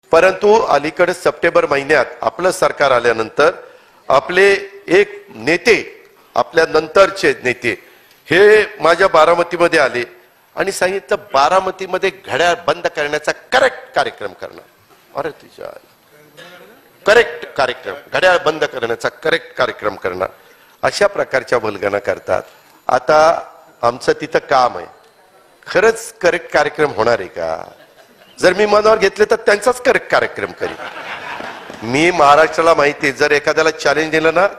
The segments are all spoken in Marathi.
परंतु अलीकडे सप्टेंबर महिन्यात आपलं सरकार आल्यानंतर आपले एक नेते, आपल्या नंतरचे नेते हे माझ्या बारामतीमध्ये आले आणि सांगितलं बारामतीमध्ये घड्याळ बंद करण्याचा करेक्ट कार्यक्रम करणार। अरे तुझ्या करेक्ट कार्यक्रम, घड्याळ बंद करण्याचा करेक्ट कार्यक्रम करणार, अशा प्रकारच्या वल्गना करतात। आता आमचं तिथं काम आहे, खरंच करेक्ट कार्यक्रम होणार आहे का? जर मी मनावर घेतले तर त्यांचाच करेक्ट कार्यक्रम करीन। मी महाराष्ट्राला माहिती आहे, जर एखाद्याला चॅलेंज दिलं ना,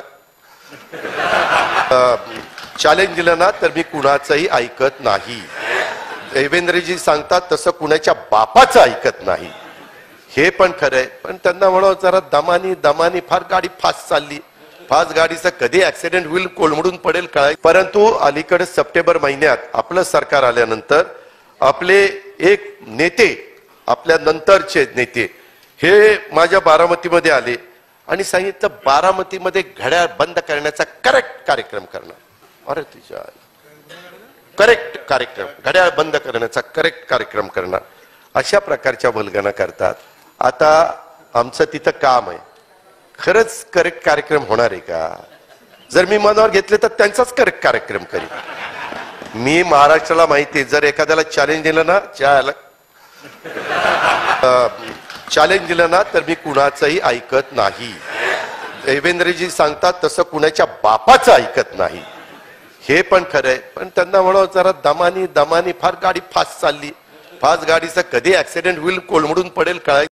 चॅलेंज दिलं ना तर मी कुणाचंही ऐकत नाही। देवेंद्रजी सांगतात तसं कुणाच्या बापाचं ऐकत नाही, हे पण खरंय। पण त्यांना म्हणा जरा दमानी दमानी, फार गाडी फास्ट चालली, फास्ट गाडीचं कधी ऍक्सिडेंट होईल, कोलमडून पडेल कळाय। परंतु अलीकडे सप्टेंबर महिन्यात आपलं सरकार आल्यानंतर आपले एक नेते, आपल्या नंतरचे नेते हे माझ्या बारामतीमध्ये आले आणि सांगितलं बारामतीमध्ये घड्याळ बंद करण्याचा करेक्ट कार्यक्रम करणार। अरे तुझ्या करेक्ट कार्यक्रम, घड्याळ बंद करण्याचा करेक्ट कार्यक्रम करणार, अशा प्रकारच्या वल्गना करतात। आता आमचं तिथं काम आहे, खरंच करेक्ट कार्यक्रम होणार आहे का? जर मी मनावर घेतले तर त्यांचाच करेक्ट कार्यक्रम करीन। मी महाराष्ट्राला माहिती आहे, जर एखाद्याला चॅलेंज दिलं ना, चॅलेंज दिलं ना तर मी कुणाचंही ऐकत नाही। देवेंद्रजी सांगतात तसं कुणाच्या बापाचं ऐकत नाही, हे पण खरंय। पण त्यांना म्हणा जरा दमानी दमानी, फार गाडी फास्ट चालली, फास्ट गाडीचं कधी ऍक्सिडेंट होईल, कोलमडून पडेल कळाय।